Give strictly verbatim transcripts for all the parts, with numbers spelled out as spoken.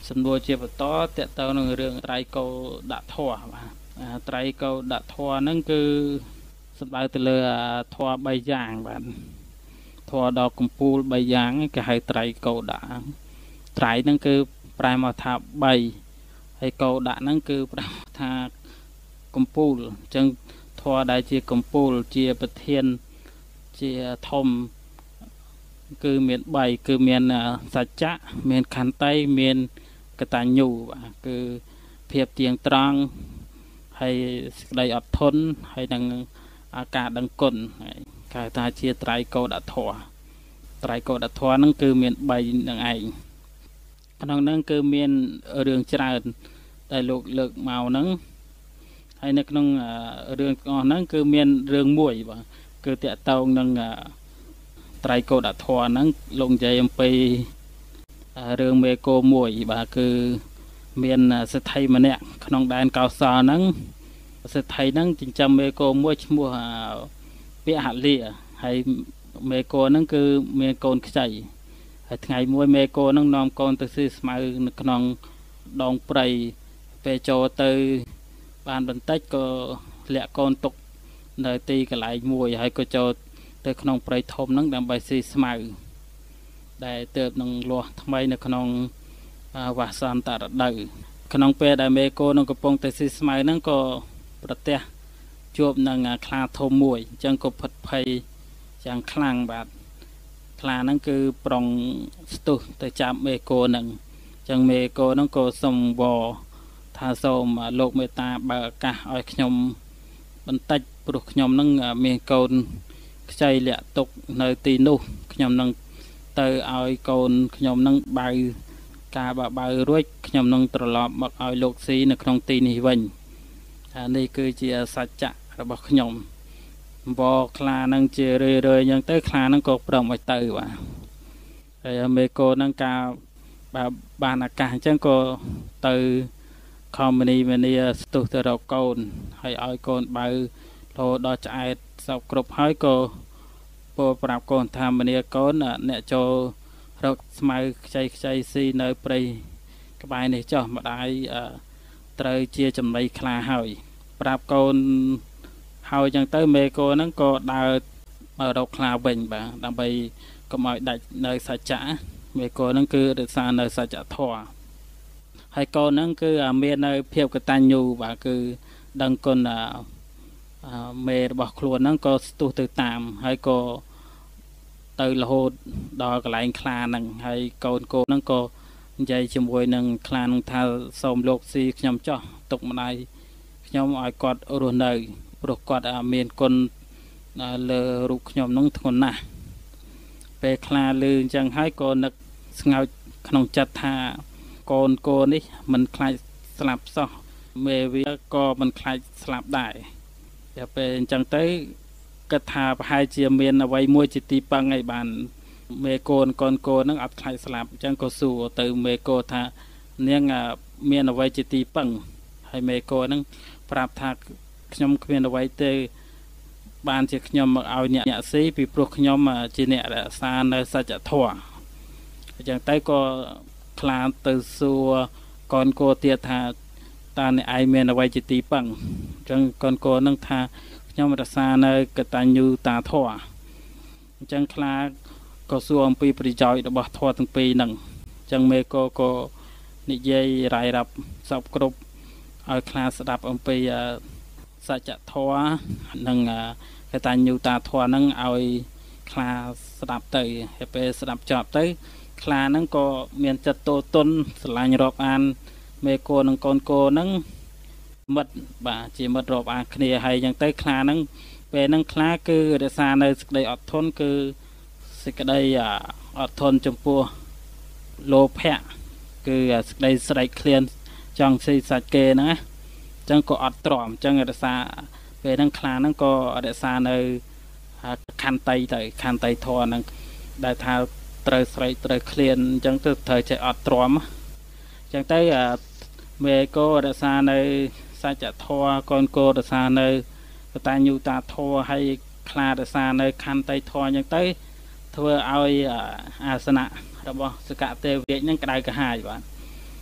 សំណួរជាបន្តតកតនឹងរឿងត្រៃកោដាក់ធွာបាទត្រៃកោដាក់ធွာហ្នឹងគឺសំដៅទៅលើធွာបីយ៉ាងបាទធွာដល់កំពូលបីយ៉ាងគេហៅត្រៃកោដាក់ត្រៃហ្នឹងគឺប្រែមកថាបីហើយកោដាក់ហ្នឹងគឺប្រែថាកំពូលអញ្ចឹងធွာដែលជាកំពូលជាប្រធានជាធំគឺមានបីគឺមានសច្ចៈមានខន្តីមានកតញ្ញូបាទគឺភាពទៀងត្រង់ហើយសេចក្តីអត់ធន់ហើយនឹងអាការដឹងគុណគេថាជាត្រៃកោដធម៌ត្រៃកោដធម៌ហ្នឹងគឺមានបីនឹងឯងក្នុងហ្នឹងគឺមានរឿងច្រើនដែលលោកលើកមកហ្នឹងហើយនៅក្នុងរឿងទាំងអស់ហ្នឹងគឺមានរឿងមួយបាទគឺតកតងនឹងត្រៃកោដធម៌ហ្នឹងលោកនិយាយអំពីរឿងមេកោមួយបាទគឺមានសិទ្ធិម្នាក់ក្នុងដែនកោសលហ្នឹងសិទ្ធិហ្នឹងចិញ្ចឹមមេកោមួយឈ្មោះពាហលាហើយមេកោហ្នឹងគឺមានកូនខ្ចីហើយថ្ងៃមួយមេកោហ្នឹងនាំកូនទៅស៊ីស្មៅនៅក្នុងដងព្រៃពេលចូលទៅបានបន្តិចក៏លាក់កូនទុកនៅទីកន្លែងមួយហើយក៏ចូលទៅក្នុងព្រៃធំហ្នឹងដើម្បីស៊ីស្មៅដែលទើបនឹងលាស់ថ្មីនៅក្នុងវសន្តរដូវក្នុងពេលដែលមេកូនឹងកំពុងតែស៊ីស្មៅហ្នឹងក៏ប្រទះជួបនឹងខ្លាធំមួយអញ្ចឹងក៏ផិតភ័យយ៉ាងខ្លាំងបាទខ្លាហ្នឹងគឺប្រុងស្ទុះទៅចាប់មេកូហ្នឹងអញ្ចឹងមេកូហ្នឹងក៏សុំវល់ថាសូមលោកមេត្តាបើកឱកាសឲ្យខ្ញុំបន្តិចព្រោះខ្ញុំហ្នឹងមានកូនខ្ចីលាក់ទុកនៅទីនោះខ្ញុំនឹងទៅឲ្យកូនខ្ញុំនឹងបៅការបើបៅរួចខ្ញុំនឹងត្រឡប់មកឲ្យលោកស៊ីនៅក្នុងទីនេះវិញអានេះគឺជាសច្ចៈរបស់ខ្ញុំបោខ្លានឹងជារឿយរឿយអញ្ចឹងទៅខ្លានឹងក៏ព្រមឲ្យទៅបាទហើយមេកូនឹងការបើបានឱកាសអញ្ចឹងក៏ទៅខមនីមនីស្ទុះទៅរកកូនហើយឲ្យកូនបើរហូតដល់ឆ្អែតសពគ្រប់ហើយក៏ពោលប្រាប់កូនថាមនីកូនអ្នកចូលរកស្មៅខ្ចីខ្ចីស៊ីនៅព្រៃក្បែរនេះចុះម្ដាយត្រូវជាចំណីខ្លាហើយប្រាប់កូនហើយអញ្ចឹងទៅមេកូនហ្នឹងក៏ដើរមករកខ្លាវិញបាទដើម្បីកុំឲ្យដាច់នៅសច្ចៈមេកូនហ្នឹងគឺរក្សានៅសច្ចធម៌ហើយកូនហ្នឹងគឺមាននៅភាពកតញ្ញូបាទគឺដឹងគុណមេរបស់ខ្លួនហ្នឹងក៏ស្ទុះទៅតាមហើយក៏ទៅរហូតដល់កន្លែងខ្លាហ្នឹងហើយកូនកូនហ្នឹងក៏និយាយជាមួយនឹងខ្លាហ្នឹងថាសូមលោកស៊ីខ្ញុំចោះទុកម្ដាយខ្ញុំឲ្យគាត់រស់នៅព្រោះគាត់មានគុណលើរូបខ្ញុំហ្នឹងធ្ងន់ណាស់ពេលខ្លាលឺអញ្ចឹងហើយក៏នឹកស្ងោចក្នុងចិត្តថាកូនកូននេះមិនខ្លាចស្លាប់សោះមេវាក៏មិនខ្លាចស្លាប់ដែរតែពេលអញ្ចឹងទៅគិតថាប្រហែលជាមានអ្វីមួយជាទីពឹងឲ្យបានមេកូនកូនកូនហ្នឹងអត់ខ្លាចស្លាប់អញ្ចឹងក៏សួរទៅមេកូថានាងមានអ្វីជាទីពឹងហើយមេកូហ្នឹងប្រាប់ថាខ្ញុំគ្មានអ្វីទេបានជាខ្ញុំមកឲ្យអ្នកអ្នកស៊ីពីព្រោះខ្ញុំជាអ្នករក្សានៅសច្ចធម៌អញ្ចឹងទៅក៏ខ្លាទៅសួរកូនកូនទៀតថាតើអ្នកឯងមានអ្វីជាទីពឹងអញ្ចឹងកូនកូនហ្នឹងថាខ្ញុំរក្សានៅកតញ្ញូតាធម៌អញ្ចឹងខ្លាក៏សួរអំពីប្រយោជន៍របស់ធម៌ទាំងពីរហ្នឹងអញ្ចឹងមេកូក៏និយាយរាយរាប់សពគ្រប់ឲ្យខ្លាស្ដាប់អំពីសច្ចធម៌និងកតញ្ញូតាធម៌ហ្នឹងឲ្យខ្លាស្ដាប់ទៅហើយពេលស្ដាប់ចប់ទៅខ្លាហ្នឹងក៏មានចិត្តទោទន់ស្រឡាញ់រាប់អានមេកូនិងកូនកូហ្នឹងមិត្តបាទជាមិត្តរាប់អានគ្នាហើយអញ្ចឹងទៅខ្លាហ្នឹងពេលហ្នឹងខ្លាគឺរក្សានៅសេចក្តីអត់ធន់គឺសេចក្តីអត់ធន់ចំពោះលោភៈគឺសេចក្តីស្រេកឃ្លានចង់ស៊ីសាច់គេហ្នឹងណាអញ្ចឹងក៏អត់ទ្រាំអញ្ចឹងរក្សាពេលហ្នឹងខ្លាហ្នឹងក៏រក្សានៅខន្តីទៅខន្តីធម៌ហ្នឹងដែលថាត្រូវស្រេកត្រូវឃ្លានអញ្ចឹងទៅត្រូវចេះអត់ទ្រាំអញ្ចឹងទៅមេកូរក្សានៅសច្ចធម៌កូនកូរក្សានៅកតញ្ញូតាធម៌ហើយខ្លារក្សានៅខន្តីធម៌អញ្ចឹងទៅធ្វើឲ្យអាសនៈរបស់សកទេវរាជហ្នឹងក្តៅក្រហាយបាទ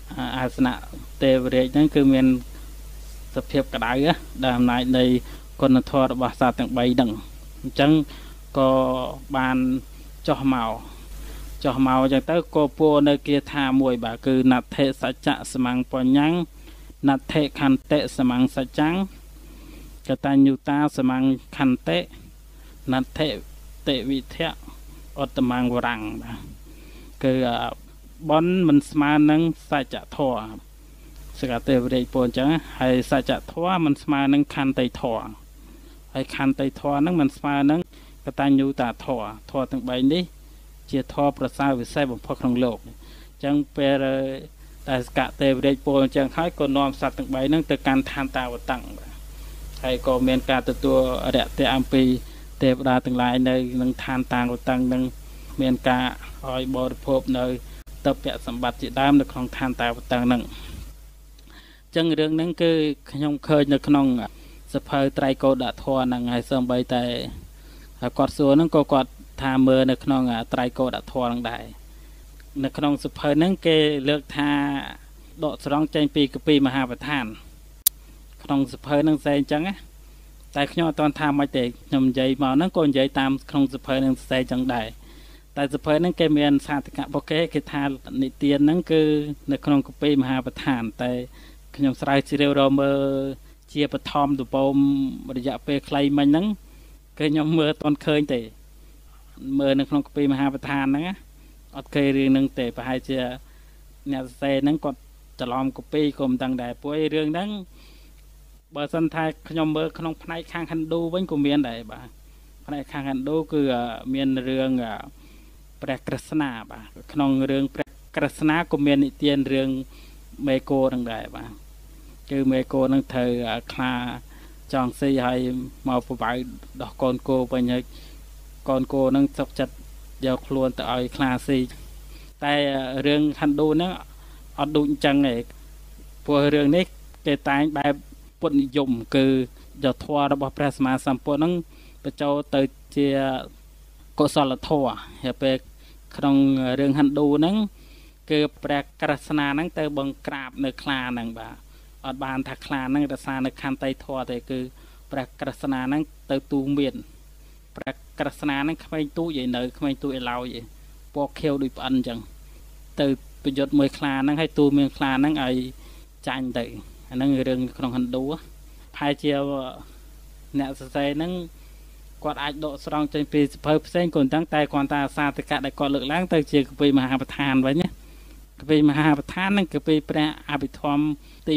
អាសនៈទេវរាជហ្នឹងគឺមានសភាពក្តៅដែលអំណាចនៃគុណធម៌របស់សត្វទាំងបីហ្នឹងអញ្ចឹងក៏បានចុះមកចុះមកអញ្ចឹងទៅក៏ពួរនៅគាថាមួយបាទគឺណដ្ឋិសច្ចៈសមੰបញ្ញੰណដ្ឋិខន្តិសមੰសច្ចੰកតញ្ញុតាសមੰខន្តិណដ្ឋិតិវិធៈឧត្តមង្វរੰបាទគឺបនមិនស្មើនឹងសច្ចធម៌សកទេវរាជពោលអញ្ចឹងហើយសច្ចធម៌មិនស្មើនឹងខន្តិធម៌ហើយខន្តិធម៌ហ្នឹងមិនស្មើនឹងកតញ្ញុតាធម៌ធម៌ទាំងបីនេះជាធម៌ប្រសើរវិសេសបំផុតក្នុងលោកអញ្ចឹងពេលតែសកទេវរាជពោលអញ្ចឹងហើយក៏នាំសត្វទាំងបីហ្នឹងទៅកាន់ឋានតាវតੰបាទហើយក៏មានការទទួលអរិយៈអំពីទេវតាទាំងឡាយនៅក្នុងឋានតាវតੰនឹងមានការឲ្យបរិភោគនៅតពៈសម្បត្តិជាដើមនៅក្នុងឋានតាវតੰហ្នឹងអញ្ចឹងរឿងហ្នឹងគឺខ្ញុំឃើញនៅក្នុងសភៅត្រៃកោដធម៌ហ្នឹងហើយសូម្បីតែគាត់សួរហ្នឹងក៏គាត់ថាមើលនៅក្នុងត្រៃកោដធម៌ហ្នឹងដែរនៅក្នុងសភៅហ្នឹងគេលើកថាដកស្រង់ចេញពីកពីមហាប្រធានក្នុងសភៅហ្នឹងផ្សេងអញ្ចឹងណាតែខ្ញុំអត់ទាន់ថាមិនទេខ្ញុំនិយាយមកហ្នឹងក៏និយាយតាមក្នុងសភៅហ្នឹងផ្សេងអញ្ចឹងដែរតែសភៅហ្នឹងគេមានសាធកៈរបស់គេគេថានិទានហ្នឹងគឺនៅក្នុងកពីមហាប្រធានតែខ្ញុំស្រាវជ្រាវរកមើលជាបឋមដំបូងរយៈពេលខ្លីមិញហ្នឹងគឺខ្ញុំមើលអត់ឃើញទេមើលនៅក្នុងកពីមហាប្រធានហ្នឹងអត់ឃើញរឿងហ្នឹងទេប្រហែលជាអ្នកសរសេរហ្នឹងគាត់ច្រឡំកពីក៏មិនដឹងដែរព្រោះរឿងហ្នឹងបើសិនថាខ្ញុំមើលក្នុងផ្នែកខាងហិណ្ឌូវិញក៏មានដែរបាទផ្នែកខាងហិណ្ឌូគឺមានរឿងព្រះក្រស្នាបាទក្នុងរឿងព្រះក្រស្នាក៏មាននិទានរឿងមេកូហ្នឹងដែរបាទគឺមេកូហ្នឹងត្រូវខ្លាចង់ស៊ីឲ្យមកប្រវាយដោះកូនគោវិញហើយកូនគោហ្នឹងសុកចិត្តយកខ្លួនទៅឲ្យខ្លាស៊ីតែរឿងហិណ្ឌូហ្នឹងអត់ដូចអញ្ចឹងទេព្រោះរឿងនេះគេតែងបែបពុទ្ធនិយមគឺយកធម៌របស់ព្រះសម្មាសម្ពុទ្ធហ្នឹងបញ្ចូលទៅជាកុសលធម៌ហើយពេលក្នុងរឿងហិណ្ឌូហ្នឹងគឺព្រះក្រស្នាហ្នឹងទៅបង្ក្រាបនៅខ្លាហ្នឹងបាទអត់បានថាខ្លាហ្នឹងរក្សានៅខន្តីធម៌ទេគឺព្រះក្រស្នាហ្នឹងទៅទូមានព្រះក្រស្នាហ្នឹងក្មេងទូចឯនៅក្មេងទូចឯឡោយឯពណ៌ខៀវដូចប្អិនអញ្ចឹងទៅប្រយុទ្ធមួយខ្លាហ្នឹងហើយទូមានខ្លាហ្នឹងឲ្យចាញ់ទៅអាហ្នឹងរឿងក្នុងហិណ្ឌូប្រហែលជាអ្នកសរសេរហ្នឹងគាត់អាចដកស្រង់ចេញពីសភៅផ្សេងក៏មិនដឹងតែគាត់ថាសាធកៈដែលគាត់លើកឡើងទៅជាកពីមហាប្រធានវិញណាកពីមហាប្រធានហ្នឹងកពីព្រះអភិធម្មទី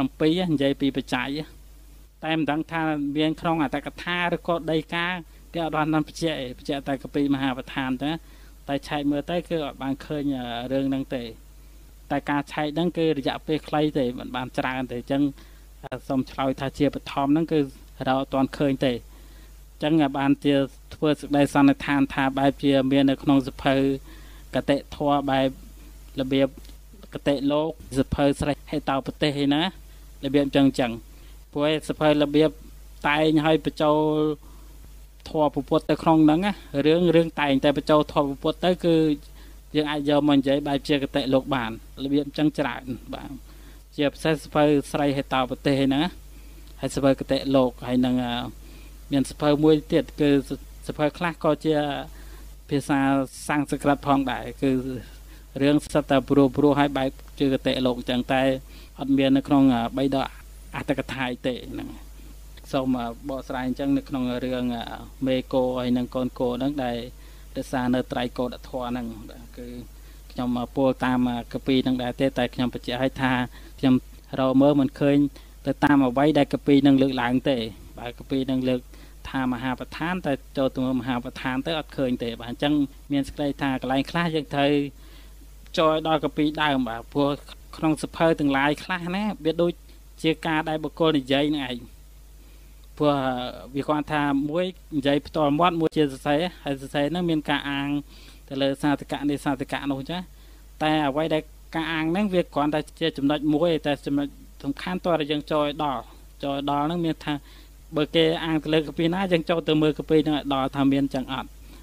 7និយាយពីបច្ច័យតែមិនដឹងថាមានក្នុងអត្តកថាឬក៏ដីកាគេអត់បានបញ្ជាក់ឯងបញ្ជាក់តែកពីមហាប្រធានទៅតែឆែកមើលទៅគឺអត់បានឃើញរឿងហ្នឹងទេតែការឆែកហ្នឹងគឺរយៈពេលខ្លីទេមិនបានច្រើនទេអញ្ចឹងសូមឆ្លើយថាជាបឋមហ្នឹងគឺរកអត់ទាន់ឃើញទេអញ្ចឹងបានជាធ្វើសេចក្តីសន្និដ្ឋានថាបែបជាមាននៅក្នុងសភៅកតិធម៌បែបរបៀបកតិលោកសភៅស្រេចហេតោប្រទេសឯណារបៀបអញ្ចឹងអញ្ចឹងព្រោះសភៅរបៀបតែងឲ្យបញ្ចូលធម៌ពុទ្ធទៅក្នុងហ្នឹងណារឿងរឿងតែងតែបញ្ចូលធម៌ពុទ្ធទៅគឺយើងអាចយកមកនិយាយបែបជាកតិលោកបានរបៀបអញ្ចឹងច្រើនបាទជាពិសេសសភៅស្រេចហេតោប្រទេសឯណាហើយសភៅកតិលោកហើយនឹងមានសភៅមួយទៀតគឺសភៅខ្លះក៏ជាភាសាសំស្ក្រឹតផងដែរគឺរឿងសិតតែព្រោះព្រោះឲ្យបែបជាកតិលោកអញ្ចឹងតែអត់មាននៅក្នុងបីដកអត្តកថាទេហ្នឹងសូមបកស្រាយអញ្ចឹងនៅក្នុងរឿងមេកូហើយនឹងកូនគោហ្នឹងដែលរក្សានៅត្រៃកោដធម៌ហ្នឹងបាទគឺខ្ញុំពោលតាមកពីហ្នឹងដែរទេតែខ្ញុំបញ្ជាក់ឲ្យថាខ្ញុំរកមើលមិនឃើញទៅតាមអ្វីដែលកពីនឹងលើកឡើងទេបាទកពីនឹងលើកថាមហាប្រធានតែចូលទៅមហាប្រធានទៅអត់ឃើញទេបាទអញ្ចឹងមានសេចក្តីថាកន្លែងខ្លះយើងត្រូវចូលដល់កពីដើមបាទព្រោះក្នុងសភៅទាំងឡាយខ្លះណាវាដូចជាការដែលបុគ្គលនិយាយនឹងឯងព្រោះវាគាត់ថាមួយនិយាយផ្ទាល់មាត់មួយជាសរសេរហើយសរសេរហ្នឹងមានការអាងទៅលើសាធកៈនេះសាធកៈនោះចាតែអ្វីដែលការអាងហ្នឹងវាគ្រាន់តែជាចំណុចមួយតែចំណុចសំខាន់តើយើងចូលដល់ចូលដល់ហ្នឹងមានថាបើគេអាងទៅលើកពីណាយើងចូលទៅមើលកពីហ្នឹងដល់ថាមានចឹងអត់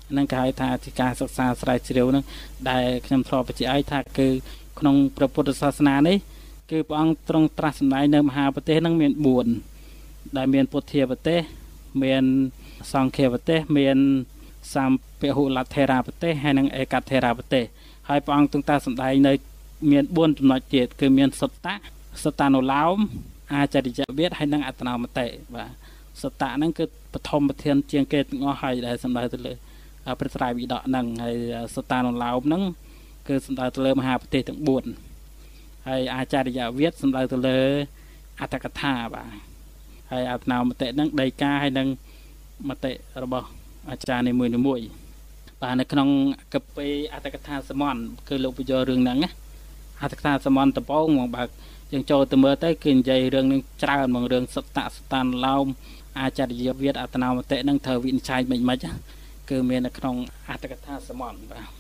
នឹងគេហៅថាជាការសិក្សាស្រាវជ្រាវនឹងដែលខ្ញុំធ្លាប់បញ្ជាក់ឲ្យថាគឺក្នុងព្រះពុទ្ធសាសនានេះគឺព្រះអង្គទ្រង់ត្រាស់សម្ដែងនៅមហាប្រទេសនឹងមានបួនដែលមានពុទ្ធាប្រទេសមានសង្ឃាប្រទេសមានសម្ពហុលថេរាប្រទេសហើយនិងឯកថេរាប្រទេសហើយព្រះអង្គទ្រង់ត្រាស់សម្ដែងនៅមានបួនចំណុចទៀតគឺមានសុត្តៈសតានុឡោមអាចរិយវិទ្យហើយនិងអត្តនោមតិបាទសត្តៈហ្នឹងគឺបឋមប្រធានជាងគេទាំងអស់ហើយដែលសម្ដៅទៅលើព្រះត្រៃបិដកហ្នឹងហើយសតានុឡោមហ្នឹងគឺសម្ដៅទៅលើមហាប្រទេសទាំងបួនហើយអាចារ្យវិទ្យសម្ដៅទៅលើអត្តកថាបាទហើយអត្តនោមតិហ្នឹងដីកាហើយនិងមតិរបស់អាចារ្យនីមួយៗបាទនៅក្នុងកពីអត្តកថាសមន្តគឺលោកបញ្យល់រឿងហ្នឹងណាអត្តកថាសមន្តដំបូងមកបើយើងចូលទៅមើលទៅគឺនិយាយរឿងនឹងច្រើនមករឿងសត្តៈសតានុឡោមអាចរិយវិទ្យអត្តនោមតិហ្នឹងត្រូវវិនិច្ឆ័យមិនមិនគឺមាននៅក្នុងអត្តកថាសមន្តបាទ